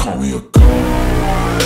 call me a god.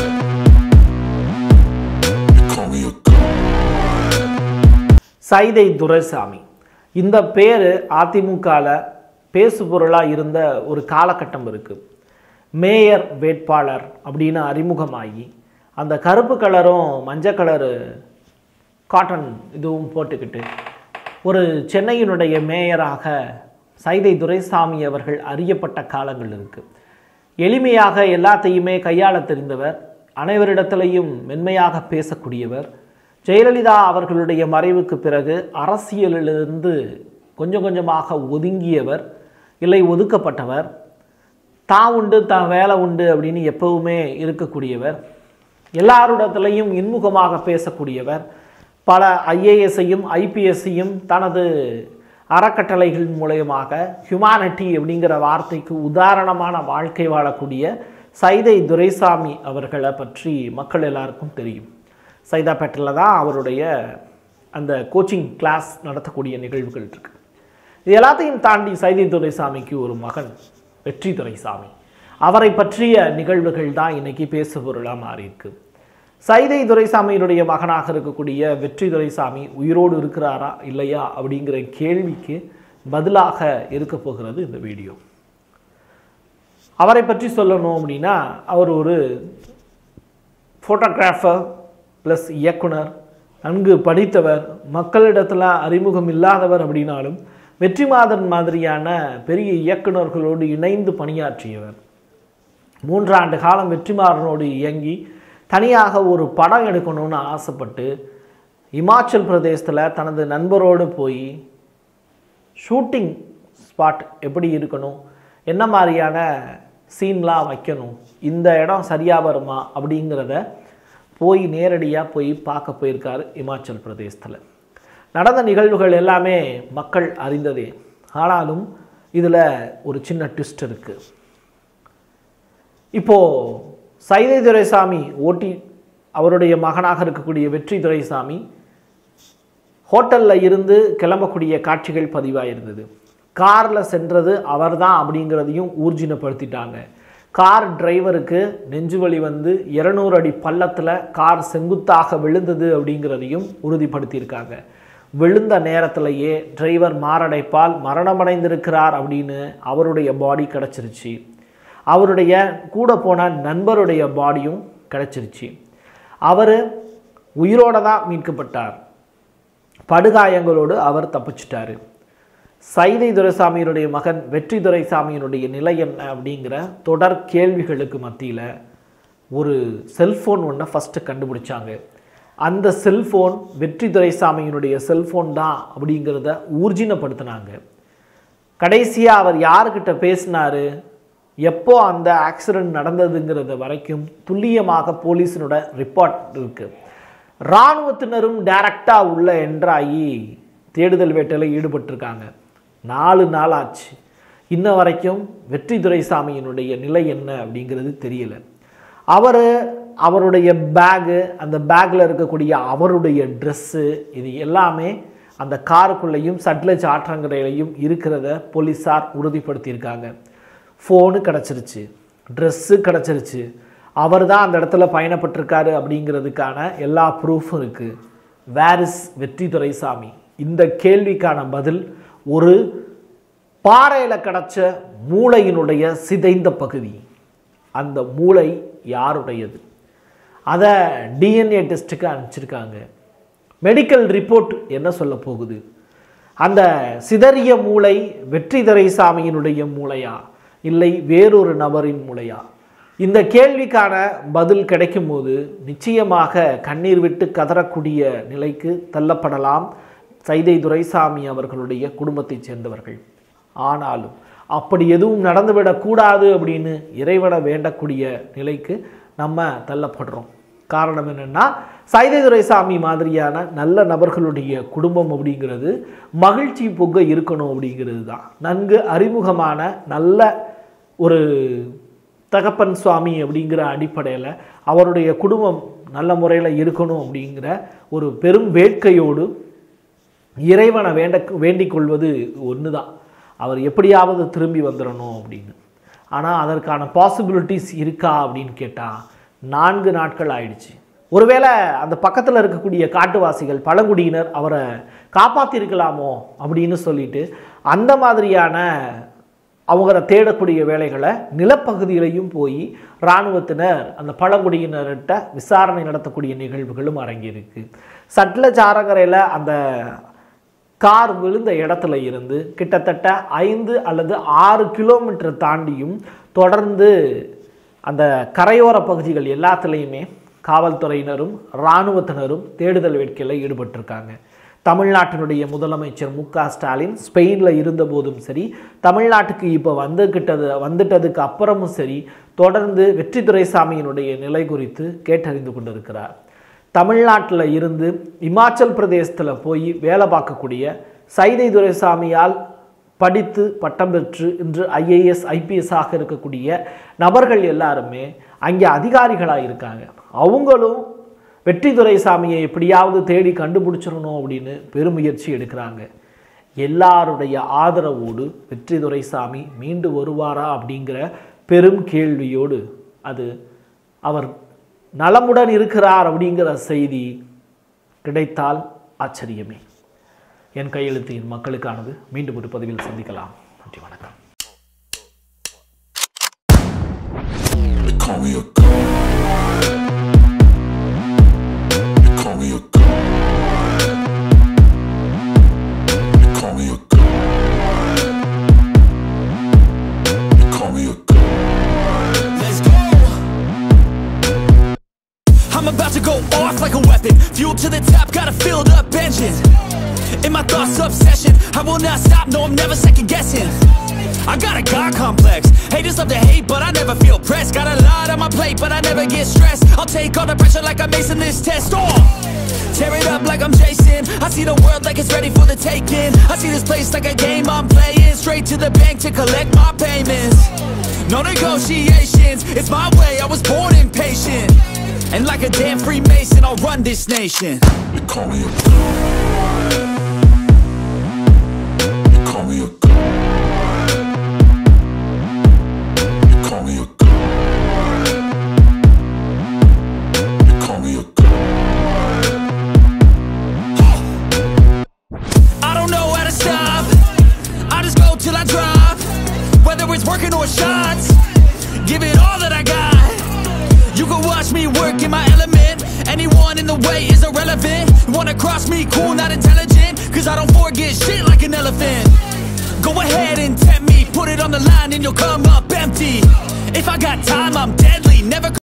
You call me a god. Saidai Duraisamy இந்த பேர் அதிமுகவில் பேசுபொருளாக இருந்த ஒரு காலகட்டம் இருக்குது. மேயர் வேட்பாளர் அப்படின்னு அறிமுகமாகி அந்த கருப்பு கலரும் மஞ்சள் கலரு காட்டன் இதுவும் போட்டுக்கிட்டு ஒரு சென்னையினுடைய மேயராக சைதை துரைசாமி அவர்கள் அறியப்பட்ட காலங்கள் இருக்குது. எளிமையாக எல்லாத்தையுமே கையாள தெரிந்தவர், அனைவரிடத்திலையும் மென்மையாக பேசக்கூடியவர். ஜெயலலிதா அவர்களுடைய மறைவுக்கு பிறகு அரசியலிலிருந்து கொஞ்சம் கொஞ்சமாக ஒதுங்கியவர், இல்லை ஒதுக்கப்பட்டவர். தான் உண்டு தான் வேலை உண்டு அப்படின்னு எப்பவுமே இருக்கக்கூடியவர், எல்லாரிடத்திலையும் இன்முகமாக பேசக்கூடியவர். பல ஐஏஎஸ்ஸையும் ஐபிஎஸ்ஸையும் தனது அறக்கட்டளைகள் மூலயமாக ஹியூமானிட்டி அப்படிங்கிற வார்த்தைக்கு உதாரணமான வாழ்க்கை வாழக்கூடிய சைதை துரைசாமி அவர்களை பற்றி மக்கள் எல்லாருக்கும் தெரியும். சைதாப்பேட்டில் தான் அவருடைய அந்த கோச்சிங் கிளாஸ் நடத்தக்கூடிய நிகழ்வுகள் இருக்கு. இது எல்லாத்தையும் தாண்டி சைதை துரைசாமிக்கு ஒரு மகன் வெற்றி துரைசாமி, அவரை பற்றிய நிகழ்வுகள் தான் இன்னைக்கு பேசுபொருளாக மாறியிருக்கு. சைதை துரைசாமியினுடைய மகனாக இருக்கக்கூடிய வெற்றி துரைசாமி உயிரோடு இருக்கிறாரா இல்லையா அப்படிங்கிற கேள்விக்கு பதிலாக இருக்க போகிறது இந்த வீடியோ. அவரை பற்றி சொல்லணும் அப்படின்னா, அவர் ஒரு ஃபோட்டோகிராஃபர் ப்ளஸ் இயக்குனர், நன்கு படித்தவர், மக்களிடத்தில் அறிமுகம் இல்லாதவர். அப்படின்னாலும் வெற்றிமாறன் மாதிரியான பெரிய இயக்குநர்களோடு இணைந்து பணியாற்றியவர். 3 ஆண்டு காலம் வெற்றிமாறனோடு இயங்கி தனியாக ஒரு படம் எடுக்கணும்னு ஆசைப்பட்டு இமாச்சல் பிரதேசத்தில் தனது நண்பரோடு போய் ஷூட்டிங் ஸ்பாட் எப்படி இருக்கணும், என்ன மாதிரியான சீன்லாம் வைக்கணும், இந்த இடம் சரியாக வருமா அப்படிங்கிறத போய் நேரடியாக போய் பார்க்க போயிருக்காரு இமாச்சல் பிரதேசத்தில். நடந்த நிகழ்வுகள் எல்லாமே மக்கள் அறிந்ததே. ஆனாலும் இதில் ஒரு சின்ன ட்விஸ்ட் இருக்குது. இப்போது சைதை துரைசாமி அவருடைய மகனாக இருக்கக்கூடிய வெற்றி துரைசாமி ஹோட்டலில் இருந்து கிளம்பக்கூடிய காட்சிகள் பதிவாயிருந்தது. காரில் சென்றது அவர் தான் அப்படிங்கிறதையும் ஊர்ஜினப்படுத்திட்டாங்க. கார் டிரைவருக்கு நெஞ்சுவலி வந்து 200 அடி பள்ளத்தில் கார் செங்குத்தாக விழுந்தது அப்படிங்கிறதையும் உறுதிப்படுத்தியிருக்காங்க. விழுந்த நேரத்திலேயே டிரைவர் மாரடைப்பால் மரணமடைந்திருக்கிறார் அப்படின்னு அவருடைய பாடி கிடச்சிருச்சு. அவருடைய கூட போன நண்பருடைய பாடியும் கிடச்சிருச்சு. அவர் உயிரோடு தான் மீட்கப்பட்டார். படுகாயங்களோடு அவர் தப்பிச்சிட்டார். சைதை துரைசாமியினுடைய மகன் வெற்றி துரைசாமியினுடைய நிலை என்ன அப்படிங்கிற தொடர் கேள்விகளுக்கு மத்தியில் ஒரு செல்ஃபோன் ஒன்றை ஃபஸ்ட்டு கண்டுபிடிச்சாங்க. அந்த செல்ஃபோன் வெற்றி துரைசாமியினுடைய செல்ஃபோன் தான் அப்படிங்கிறத ஊர்ஜினப்படுத்தினாங்க. கடைசியாக அவர் யாருக்கிட்ட பேசினார், எப்போ அந்த ஆக்சிடெண்ட் நடந்ததுங்கிறது வரைக்கும் துல்லியமாக போலீஸினோட ரிப்போர்ட் இருக்குது. இராணுவத்தினரும் டைரக்டாக உள்ள என்ட்ராகி தேடுதல் வேட்டையில் ஈடுபட்டிருக்காங்க. 4 நாள் ஆச்சு. இன்ன வரைக்கும் வெற்றி துரைசாமியினுடைய நிலை என்ன அப்படிங்கிறது தெரியல. அவருடைய பேகு, அந்த பேக்கில் இருக்கக்கூடிய அவருடைய ட்ரெஸ்ஸு, இது எல்லாமே அந்த காருக்குள்ளேயும் சட்லஜ் ஆற்றங்கரையிலையும் இருக்கிறத போலீஸார் உறுதிப்படுத்தியிருக்காங்க. ஃபோனு கிடச்சிருச்சு, ட்ரெஸ்ஸு கிடச்சிருச்சு, அவர் தான் அந்த இடத்துல பயணப்பட்டிருக்காரு அப்படிங்கிறதுக்கான எல்லா ப்ரூஃபும் இருக்குது. வேர் இஸ் வெற்றி துரைசாமி? இந்த கேள்விக்கான பதில் ஒரு பாறையில் கிடச்ச மூளையினுடைய சிதைந்த பகுதி. அந்த மூளை யாருடையது? அதை டிஎன்ஏ டெஸ்ட்டுக்கு அனுப்பிச்சிருக்காங்க. மெடிக்கல் ரிப்போர்ட் என்ன சொல்ல போகுது? அந்த சிதறிய மூளை வெற்றி துரைசாமியினுடைய மூளையா இல்லை வேறொரு நபரின் மூளையா? இந்த கேள்விக்கான பதில் கிடைக்கும் போது நிச்சயமாக கண்ணீர் விட்டு கதறக்கூடிய நிலைக்கு தள்ளப்படலாம் சைதை துரைசாமி அவர்களுடைய குடும்பத்தைச் சேர்ந்தவர்கள். ஆனாலும் அப்படி எதுவும் நடந்துவிடக்கூடாது அப்படின்னு இறைவனை வேண்டக்கூடிய நிலைக்கு நம்ம தள்ளப்படுறோம். காரணம் என்னென்னா, சைதை துரைசாமி மாதிரியான நல்ல நபர்களுடைய குடும்பம் அப்படிங்கிறது மகிழ்ச்சி பொங்க இருக்கணும் அப்படிங்கிறது தான். நன்கு அறிமுகமான நல்ல ஒரு தகப்பன் சுவாமி அப்படிங்கிற அடிப்படையில் அவருடைய குடும்பம் நல்ல முறையில் இருக்கணும் அப்படிங்கிற ஒரு பெரும் வேட்கையோடு இறைவனை வேண்டிக் கொள்வது ஒன்று தான். அவர் எப்படியாவது திரும்பி வந்துடணும் அப்படின்னு. ஆனால் அதற்கான பாசிபிலிட்டிஸ் இருக்கா அப்படின்னு கேட்டால் 4 நாட்கள் ஆயிடுச்சு. ஒருவேளை அந்த பக்கத்தில் இருக்கக்கூடிய காட்டுவாசிகள் பழங்குடியினர் அவரை காப்பாற்றிருக்கலாமோ அப்படின்னு சொல்லிட்டு அந்த மாதிரியான அவங்கள தேடக்கூடிய வேலைகளை நிலப்பகுதியிலையும் போய் இராணுவத்தினர் அந்த பழங்குடியினர்கிட்ட விசாரணை நடத்தக்கூடிய நிகழ்வுகளும் அரங்கியிருக்கு. சட்லஜ் ஆற்றங்கரையில் அந்த கார் விழுந்த இடத்துல இருந்து கிட்டத்தட்ட 5 அல்லது 6 கிலோமீட்டர் தாண்டியும் தொடர்ந்து அந்த கரையோர பகுதிகள் எல்லாத்துலேயுமே காவல்துறையினரும் இராணுவத்தினரும் தேடுதல் வேட்கையில் ஈடுபட்டிருக்காங்க. தமிழ்நாட்டினுடைய முதலமைச்சர் மு.க. ஸ்டாலின் ஸ்பெயினில் இருந்தபோதும் சரி, தமிழ்நாட்டுக்கு இப்போ வந்துட்டதுக்கு அப்புறமும் சரி, தொடர்ந்து வெற்றி துரைசாமியினுடைய நிலை குறித்து கேட்டறிந்து கொண்டிருக்கிறார். தமிழ்நாட்டில் இருந்து இமாச்சல் பிரதேசத்தில் போய் வேலை பார்க்கக்கூடிய சைதை துரைசாமியால் படித்து பட்டம் பெற்று இன்று IAS IPS ஆக இருக்கக்கூடிய நபர்கள் எல்லாருமே அங்கே அதிகாரிகளாக இருக்காங்க. அவங்களும் வெற்றி துரைசாமியை எப்படியாவது தேடி கண்டுபிடிச்சிடணும் அப்படின்னு பெருமுயற்சி எடுக்கிறாங்க. எல்லாருடைய ஆதரவோடு வெற்றி துரைசாமி மீண்டு வருவாரா அப்படிங்கிற பெரும் கேள்வியோடு அது அவர் நலமுடன் இருக்கிறார் அப்படிங்கிற செய்தி கிடைத்தால் ஆச்சரியமே. என் கையெழுத்து என் மக்களுக்கானது. மீண்டும் ஒரு பதிவில் சந்திக்கலாம். நன்றி, வணக்கம். I'm about to go off like a weapon. Fuel to the top, got a filled up engine. In my thoughts, obsession. I will not stop, no, I'm never second guessing. I got a God complex. Haters love to hate, but I never feel pressed. Got a lot on my plate, but I never get stressed. I'll take all the pressure like I'm acing this test. Tear it up like I'm Jason. I see the world like it's ready for the taking. I see this place like a game I'm playing. Straight to the bank to collect my payments. No negotiations, it's my way, I was born impatient. And like a damn Freemason, I'll run this nation. You call me a god. You call me a god. You call me a god. You call me a god. I don't know how to stop. I just go till I drop. Whether it's working or shots, give it all that I got. You can watch me work in my element. Anyone in the way is irrelevant. You wanna cross me, cool, not intelligent. Cause I don't forget shit like an elephant. Go ahead and tempt me, put it on the line and you'll come up empty. If I got time, I'm deadly, never